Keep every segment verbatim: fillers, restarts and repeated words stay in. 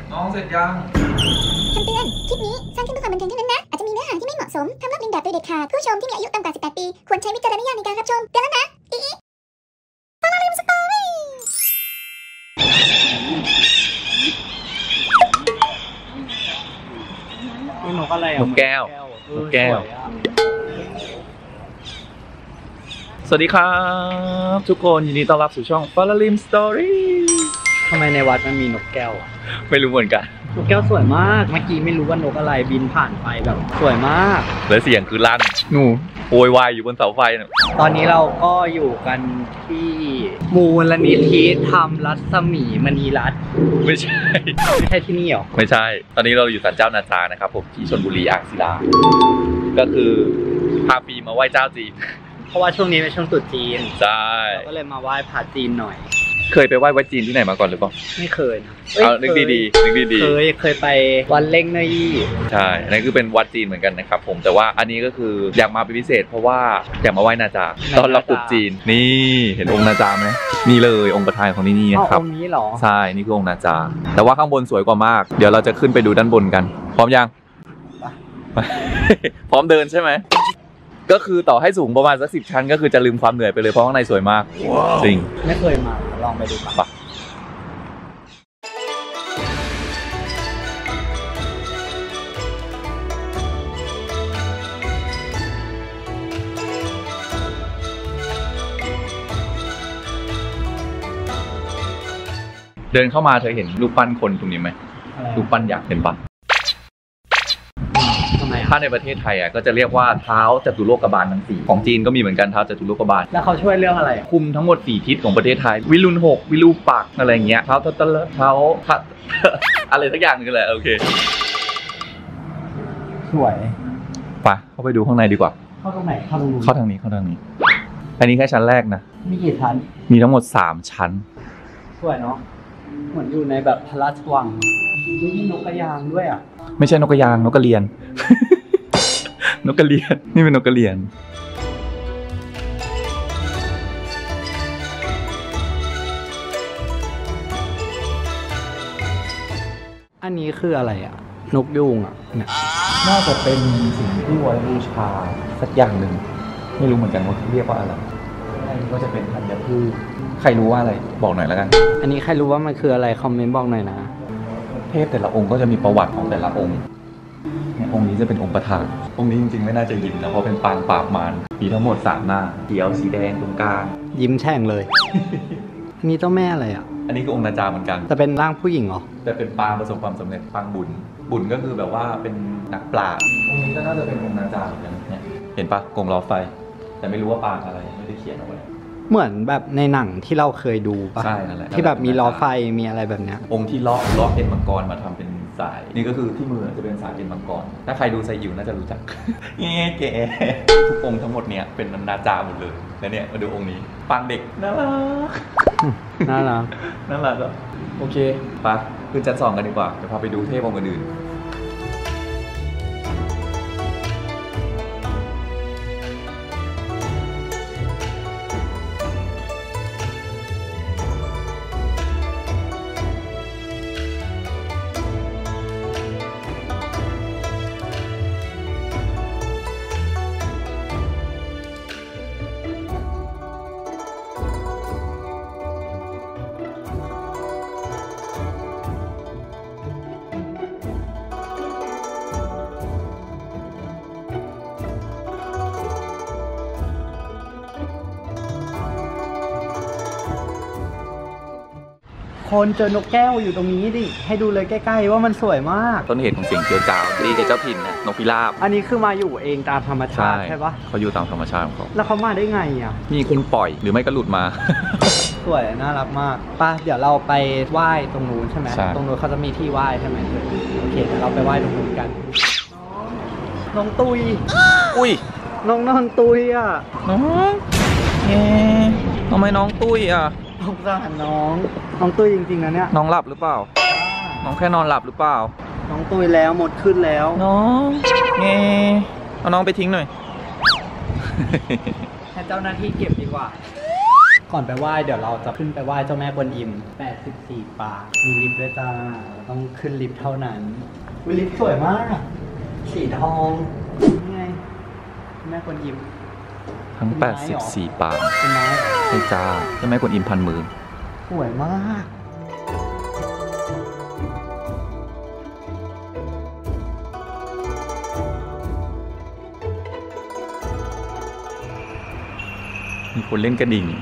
น้องเสร็จยังคำเตือนคลิปนี้สร้างขึ้นเพื่อความบันเทิงเท่านั้นนะอาจจะมีเนื้อหาที่ไม่เหมาะสมทำลบเลียนแบบโดยเด็ดขาดผู้ชมที่มีอายุต่ำกว่าสิบแปดปีควรใช้วิจารณญาณในการรับชมเตือนแล้วนะอีอีฟาราลิมสตอรี่นกอะไรอ่ะนกแก้วนกแก้วสวัสดีครับทุกคนยินดีต้อนรับสู่ช่อง Falalim Story ทำไมในวัดมันมีนกแก้วอ่ะไม่รู้เหมือนกันนกแก้วสวยมากเมื่อกี้ไม่รู้ว่านกอะไรบินผ่านไปแบบสวยมากแล้วเสียงคือลั่นหนูโวยวายอยู่บนเสาไฟเนี่ยตอนนี้เราก็อยู่กันที่มูลนิธิธรรมรัศมีมณีรัตน์ไม่ใช่ไม่ใช่ที่นี่หรอไม่ใช่ตอนนี้เราอยู่ศาลเจ้านาจานะครับผมที่ชลบุรีอ่างศิลาก็คือพาปีมาไหว้เจ้าจีนเพราะว่าช่วงนี้เป็นช่วงตรุษจีนใช่เราก็เลยมาไหว้พระจีนหน่อยเคยไปไหว้วัดจีนที่ไหนมาก่อนหรือเปล่าไม่เคยนะเอานึกดีๆนึกดีๆเคยเคยไปวัดเล่งเนยี่ใช่อันนี้คือเป็นวัดจีนเหมือนกันนะครับผมแต่ว่าอันนี้ก็คืออยากมาเป็นพิเศษเพราะว่าอยากมาไหว้นาจาตอนรับตรุษจีนนี่เห็นองค์นาจาไหมนี่เลยองค์ประธานของที่นี่ครับองค์นี้หรอใช่นี่คือองค์นาจาแต่ว่าข้างบนสวยกว่ามากเดี๋ยวเราจะขึ้นไปดูด้านบนกันพร้อมยังพร้อมเดินใช่ไหมก็คือต่อให้สูงประมาณสักสิบชั้นก็คือจะลืมความเหนื่อยไปเลยเพราะข้างในสวยมากจริงไม่เคยมาลองไปดูป่ะเดินเข้ามาเธอเห็นรูปปั้นคนตรงนี้ไหมรูปปั้นยักษ์เห็นปะถ้าในประเทศไทยอ่ะก็จะเรียกว่าเท้าจตุโลกบาลทั้งสี่ของจีนก็มีเหมือนกันเท้าจตุโลกบาลแล้วเขาช่วยเรื่องอะไรคุมทั้งหมดสี่ทิศของประเทศไทยวิรุณหกวิรูปักษ์อะไรเงี้ยเท้าตะตะเท้าอะไรสักอย่างนึงแหละโอเคสวยไปเข้าไปดูข้างในดีกว่าเข้าตรงไหนเข้าตรงนี้เข้าทางนี้เข้าทางนี้อันนี้แค่ชั้นแรกนะมีกี่ชั้นมีทั้งหมดสามชั้นสวยเนาะเหมือนอยู่ในแบบพระราชวังมีนกกระยางด้วยอ่ะไม่ใช่นกกระยางนกกระเรียน นกกระเรียนนี่เป็นนกกระเรียนอันนี้คืออะไรอ่ะนกยูงอ่ะเนี่ยน่าจะเป็นสิ่งที่ไว้บูชาสักอย่างหนึ่งไม่รู้เหมือนกันว่าเรียกว่าอะไรอันนี้ก็จะเป็นธัญพืชใครรู้ว่าอะไรบอกหน่อยแล้วกันอันนี้ใครรู้ว่ามันคืออะไรคอมเมนต์บอกหน่อยนะเทพแต่ละองค์ก็จะมีประวัติของแต่ละองค์เนี่ยองค์นี้จะเป็นองค์ประธานองค์นี้จริงๆไม่น่าจะยิ้มนะเพราะเป็นปางปราบมารมีทั้งหมดสามหน้าเขียวสีแดงตรงกลางยิ้มแฉ่งเลยมีเจ้าแม่อะไรอ่ะอันนี้ก็องค์นาจาเหมือนกันแต่เป็นร่างผู้หญิงเหรอแต่เป็นปางประสบความสำเร็จปางบุญบุญก็คือแบบว่าเป็นนักปราชญ์องค์นี้ก็น่าจะเป็นองค์นาจาเหมือนกันเนี่ยเห็นปะกงล้อไฟแต่ไม่รู้ว่าปางอะไรไม่ได้เขียนเอาไว้เหมือนแบบในหนังที่เราเคยดูปะใช่นั่นแหละที่แบบมีล้อไฟมีอะไรแบบเนี้ยองค์ที่ล้อล้อเอ็นมังกรมาทำเป็นสายนี่ก็คือที่มือจะเป็นสายเอ็นมังกรถ้าใครดูไซอิ๋วน่าจะรู้จักเงี้ยแกทุกองค์ทั้งหมดเนี่ยเป็นนาจาหมดเลยแล้วเนี่ยมาดูองค์นี้ปางเด็กน่ารักน่ารักน่ารักอ่ะโอเคไปขึ้นชั้นสองกันดีกว่าจะพาไปดูเทพองค์อื่นคนเจอนกแก้วอยู่ตรงนี้ดิให้ดูเลยใกล้ๆว่ามันสวยมากต้นเหตุของเสียงเจียวจ้าวดีกับเจ้าถิ่นเนี่ยนกพิราบอันนี้คือมาอยู่เองตามธรรมชาติใช่ปะเขาอยู่ตามธรรมชาติของเขาแล้วเขามาได้ไงอ่ะมีคนปล่อยหรือไม่ก็หลุดมาสวยน่ารักมากป่ะเดี๋ยวเราไปไหว้ตรงนู้นใช่ไหมตรงนู้นเขาจะมีที่ไหว้ใช่ไหมโอเคเดี๋ยวเราไปไหว้ตรงนู้นกันน้องตุยอุ้ยน้องน้องตุยอ่ะน้องเอ๊ะทำไมน้องตุยอ่ะสงสารน้องน้องตุยจริงๆนะเนี่ยน้องหลับหรือเปล่าน้องแค่นอนหลับหรือเปล่าน้องตุยแล้วหมดขึ้นแล้วน้องเงเอาน้องไปทิ้งหน่อยให้เจ้าหน้าที่เก็บดีกว่าก่อนไปไหว้เดี๋ยวเราจะขึ้นไปไหว้เจ้าแม่กวนอิมแปดสิบสี่ปางมีลิฟต์ด้วยจ้าต้องขึ้นลิฟต์เท่านั้นวิลิฟต์สวยมากสีทองนี่ไงแม่กวนอิมทั้งแปดสิบสี่ปางเป็นไม้ใช่จ้าเจ้าแม่กวนอิมพันมือสวยมากมีคนเล่นกระดิ่ง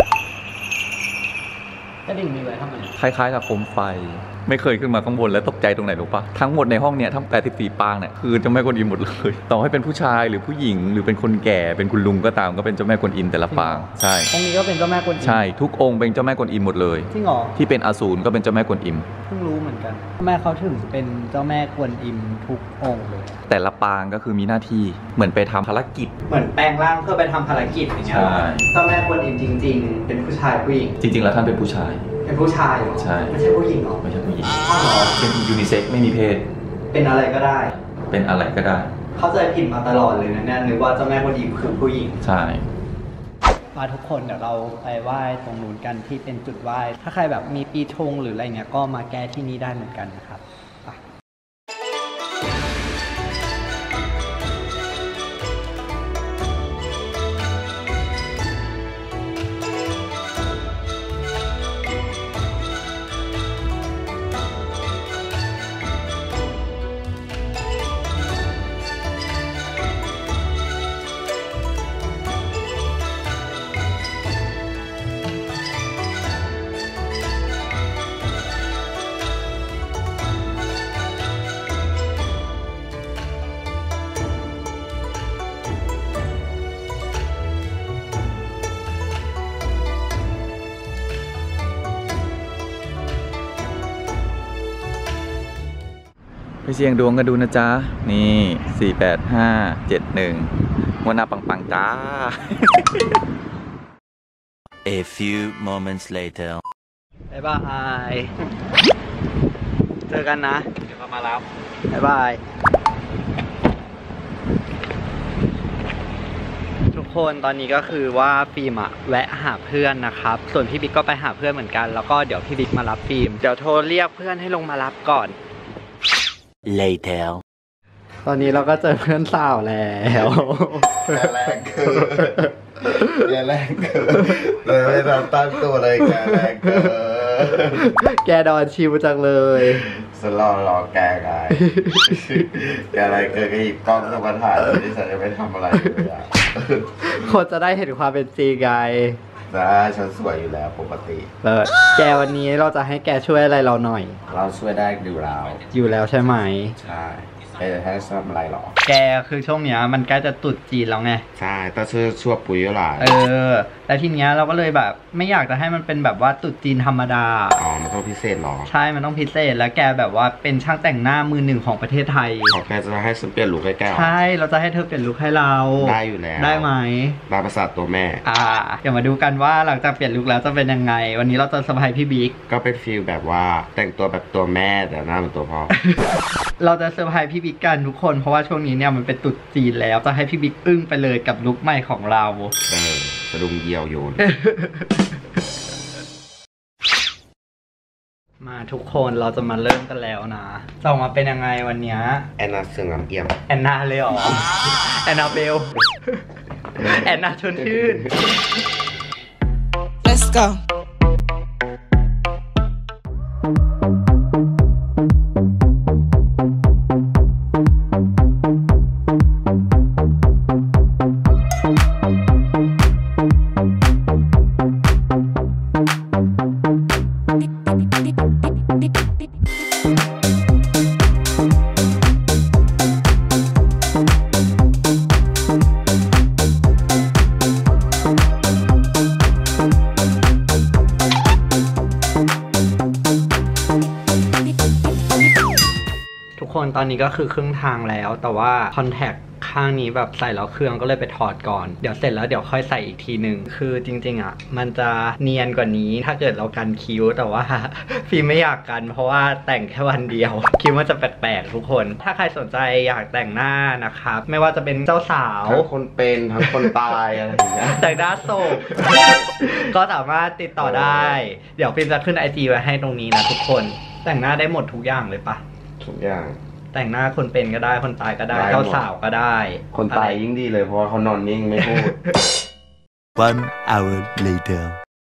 กระดิ่งมีไว้ทำไมคล้ายๆกับโคมไฟไม่เคยขึ้นมาข้างบนแล้วตกใจตรงไหนรู้ปะทั้งหมดในห้องเนี้ยทั้งแปดสิบสี่ปางเนี่ยคือเจ้าแม่กวนอิมหมดเลยต่อให้เป็นผู้ชายหรือผู้หญิงหรือเป็นคนแก่เป็นคุณลุงก็ตามก็เป็นเจ้าแม่กวนอิมแต่ละปางใช่องค์นี้ก็เป็นเจ้าแม่กวนอิมใช่ทุกองค์เป็นเจ้าแม่กวนอิมหมดเลยจริงเหรอที่เป็นอสูรก็เป็นเจ้าแม่กวนอิมเพิ่งรู้เหมือนกันทำไมเขาถึงเป็นเจ้าแม่กวนอิมทุกองค์เลยแต่ละปางก็คือมีหน้าที่เหมือนไปทำภารกิจเหมือนแปลงร่างเพื่อไปทำภารกิจอย่างเงี้ยเจ้าแม่กวนอิมจริงๆเป็นผู้ชายผู้หญิงจริงๆแล้วท่านเป็นผู้ชายเป็นผู้ชายเหรอใช่ไม่ใช่ผู้หญิงหรอไม่ใช่ผู้หญิงเป็นยูนิเซ็กไม่มีเพศเป็นอะไรก็ได้เป็นอะไรก็ได้เข้าใจผิดมาตลอดเลยนะเนี่ยนึกว่าเจ้าแม่กวนอิมคือผู้หญิงใช่มาทุกคนเดี๋ยวเราไปไหว้ตรงนู้นกันที่เป็นจุดไหว้ถ้าใครแบบมีปีชงหรืออะไรเงี้ยก็มาแก้ที่นี่ได้เหมือนกันนะครับไปเสี่ยงดวงกันดูนะจ๊ะนี่สี่แปดห้าเจ็ดหนึ่งวันนาปังๆจ้า A few moments later บ๊ายบายเจอกันนะเดี๋ยวมารับบ๊ายบายทุกคนตอนนี้ก็คือว่าฟิล์มอะแวะหาเพื่อนนะครับส่วนพี่บิ๊กก็ไปหาเพื่อนเหมือนกันแล้วก็เดี๋ยวพี่บิ๊กมารับฟิล์มเดี๋ยวโทรเรียกเพื่อนให้ลงมารับก่อน later ตอนนี้เราก็เจอเพื่อนสาวแล้วแกแรงเกินแกแรงเกินเลยไม่ทันตั้งตัวเลยแกแรงเกินแกดอนชิวจังเลยสลอรอแกไงแกอะไรเกินก็หยิบกล้องเข้ามาถ่ายที่ฉันจะไม่ทำอะไรเลยอ่ะคนจะได้เห็นความเป็นจริงไงได้ฉันสวยอยู่แล้วปกติเลิศแกวันนี้เราจะให้แกช่วยอะไรเราหน่อยเราช่วยได้อยู่แล้วอยู่แล้วใช่ไหมใช่ไอ้ให้ทำอะไรหรอแกคือช่วงเนี้ยมันใกล้จะตรุษจีนแล้วไงใช่ต้องช่วยช่วยปุ๋ยหลายเออแต่ทีเนี้ยเราก็เลยแบบไม่อยากจะให้มันเป็นแบบว่าตรุษจีนธรรมดาอ๋อมันต้องพิเศษหรอใช่มันต้องพิเศษแล้วแกแบบว่าเป็นช่างแต่งหน้ามือหนึ่งของประเทศไทยขอแกจะให้ฉันเปลี่ยนลุคให้แกใช่เราจะให้เธอเปลี่ยนลุคให้เราได้อยู่แล้วได้ไหมตามภาษาตัวแม่อ่าเดี๋ยวมาดูกันว่าหลังจากเปลี่ยนลุคแล้วจะเป็นยังไงวันนี้เราจะเซอร์ไพรส์พี่บิ๊กก็เป็นฟีลแบบว่าแต่งตัวแบบตัวแม่แต่หน้าเหมือนตัวพ่อเราจะเซอร์ไพรส์พี่บิ๊กกันทุกคนเพราะว่าช่วงนี้เนี่ยมันเป็นตรุษจีนแล้วจะให้พี่บิ๊กอึ้งไปเลยกับลุคใหม่ของเราเออสะดุ้งเยี่ยวโยนมาทุกคนเราจะมาเริ่มกันแล้วนะจะออกมาเป็นยังไงวันนี้แอนนาเสืองน้ำเอี่ยมแอนนาเลยหรอ แอนนาเบล แอนนาชวนชื่น Let's goตอนนี้ก็คือครึ่งทางแล้วแต่ว่าคอนแทคขข้างนี้แบบใส่แล้วเครื่องก็เลยไปถอดก่อนเดี๋ยวเสร็จแล้วเดี๋ยวค่อยใส่อีกทีหนึ่งคือจริงๆอ่ะมันจะเนียนกว่านี้ถ้าเกิดเรากันคิ้วแต่ว่าฟิล์มไม่อยากกันเพราะว่าแต่งแค่วันเดียวคิดว่าจะแปลกๆทุกคนถ้าใครสนใจอยากแต่งหน้านะครับไม่ว่าจะเป็นเจ้าสาวทั้งคนเป็นทั้งคนตายอะไรอย่างเงี้ยแต่งหน้าศพ ก็สามารถติดต่อได้เดี๋ยวฟิล์มจะขึ้นไอจีไว้ให้ตรงนี้นะทุกคนแต่งหน้าได้หมดทุกอย่างเลยปะทุกอย่างแต่งหน้าคนเป็นก็ได้คนตายก็ได้เจ้าสาวก็ได้คนตายยิ่งดีเลยเพราะว่าเขานอนนิ่งไม่พูด One hour later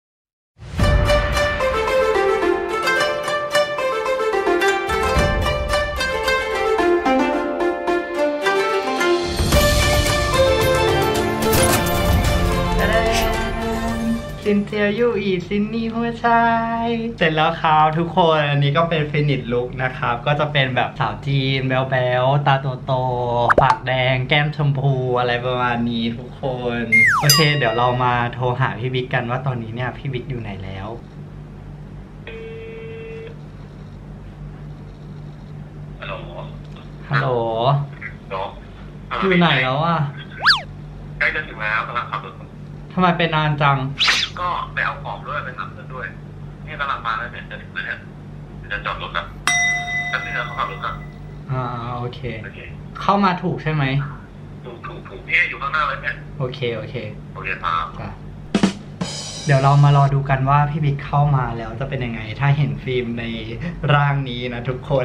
ซินเจียยูอีซินนี่หัวใจเสร็จแล้วครับทุกคนอันนี้ก็เป็นฟินิชลุคนะครับก็จะเป็นแบบสาวจีนแบ๊วๆตาโตๆปากแดงแก้มชมพูอะไรประมาณนี้ทุกคนโอเคเดี๋ยวเรามาโทรหาพี่บิ๊กกันว่าตอนนี้เนี่ยพี่บิ๊กอยู่ไหนแล้วฮัลโหลฮัลโหลอยู่ไหนแล้วอ่ะใกล้จะถึงแล้วกำลังขับรถทำไมเป็นนานจังก็ไปเอาของด้วยไปทำเงินด้วยนี่กำลังมาแล้วเนี่ยจะถึงแล้วเนี่ยจะจอดรถกันแต่ที่เราขับรถกันอ่าโอเคเข้ามาถูกใช่ไหมถูกถูกถูกพี่อยู่ข้างหน้าเลยเนี่ยโอเคโอเคโอเคครับเดี๋ยวเรามารอดูกันว่าพี่บิ๊กเข้ามาแล้วจะเป็นยังไงถ้าเห็นฟิล์มในร่างนี้นะทุกคน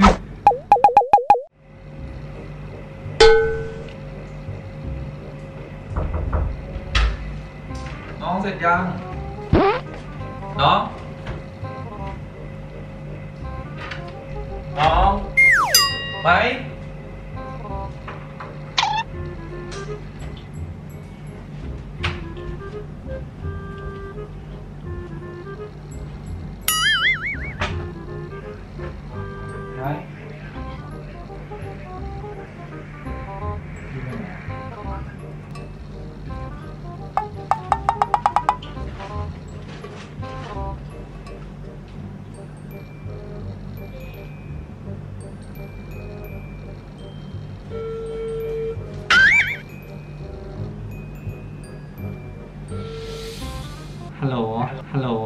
น้องเสร็จยังน้องน้องไหมไหมฮัลโหลฮัลโหล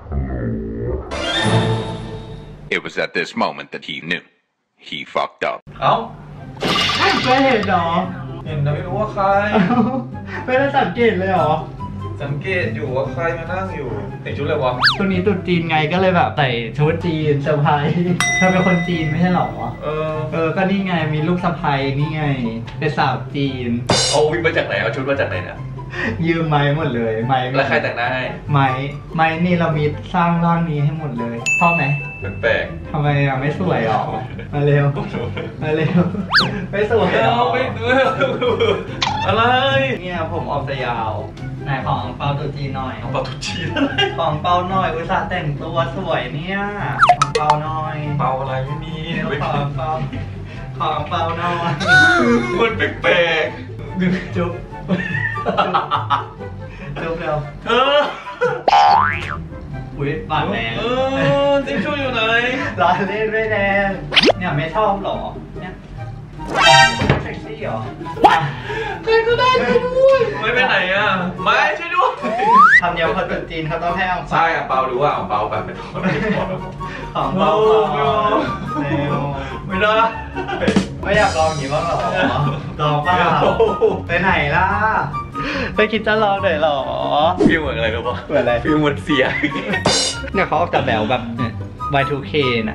It was at this moment that he knew he fucked up เอ้าไม่เห็นหรอเห็นแต่ไม่รู้ว่าใครไม่ได้สังเกตเลยหรอสังเกตอยู่ว่าใครมานั่งอยู่แต่งชุดอะไรวะช่วงนี้ตุ๊จีนไงก็เลยแบบใส่ชุดจีนเซอร์ไพรส์เธอเป็นคนจีนไม่ใช่หรอเออเออก็นี่ไงมีลูกสะใภ้นี่ไงเป็นสาวจีนเอาวิมาจากไหนเอาชุดมาจากไหนเนี่ยยืมไม้หมดเลยไม้แล้วใครแต่งหน้าให้ไม้ไม้นี่เรามีสร้างร่างนี้ให้หมดเลยชอบไหมแปลกทำไมอ่ะไม่สวยหรอมาเร็วมาเร็วไม่สวยหรอไม่ดูอะไรเนี่ยผมออกจะยาวไหนของเปาตัวจีนหน่อยของเปาตัวจีนอะไรของเปาหน่อยอุตส่าห์แต่งตัวสวยเนี่ยของเปาหน่อยเปาอะไรไม่มีของเปาของเปาหน่อยมันแปลกๆดึงจุ๊บเร็วเร็วเอออุ้ยปากแดงเออจิ๊กชูอยู่ไหนร้านเล่นไม่แดงเนี่ยไม่ชอบหรอเนี่ยเซ็กซี่หรอใครก็ได้ช่วยด้วยไม่ไปไหนอ่ะไม่ช่วยด้วยทำเนียมคนจีนเขาต้องให้เอาใช่อ่ะเปารู้ว่าเอาเปาแบบเป็นคนของเปาไม่ได้ไม่อยากลองอย่างนี้บ้างหรอลองเปล่าไปไหนล่ะไปคิดจะลองหน่อยหรอฟิลเหมือนอะไรรู้ป่ะเหมือนอะไรฟิลเหมือนเสียเนี่ยเขาออกจากแบบแบบ วาย ทู เค น่ะ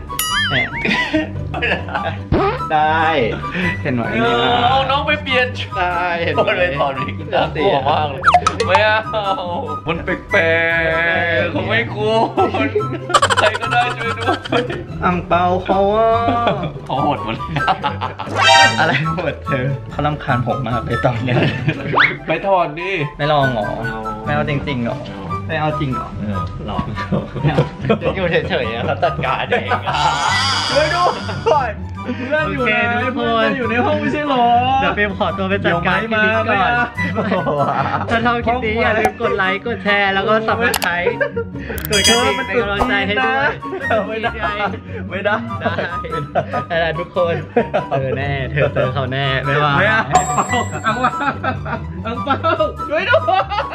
ได้เห็นไหมเนี่ยน้องไปเปลี่ยนได้เห็นไหมเลยตอนนี้น่ากลัวมากเลยไม่เอามันแปลกๆเขาไม่คุ้นใครก็ได้ช่วยด้วยอังเปาเขาอ่ะเขาโหดหมดอะไรโหดเธอเขารำคาญผมมากเลยตอนนี้ไปถอดดิไม่ลองหรอไม่เอาจริงๆหรอไม่เอาจริงหรอลองจะอยู่เฉยๆเขาจัดการเองช่วยด้วยก่อนเพื่อนอยู่นะโอเคทุกคนเพื่อนอยู่ในห้องไม่ใช่หรอเดี๋ยวเฟรมขอตัวไปจัดการคลิปนี้ก่อนถ้าชอบคลิปนี้อย่าลืมกดไลค์กดแชร์แล้วก็ซับสไครต์กดกระดิ่งเป็นกำลังใจให้ด้วยไม่ได้ไม่ได้ได้แต่ทุกคนเจอแน่เธอเจอเขาแน่ไม่ว่าไม่เอาอังเปาอังเปาช่วยด้วย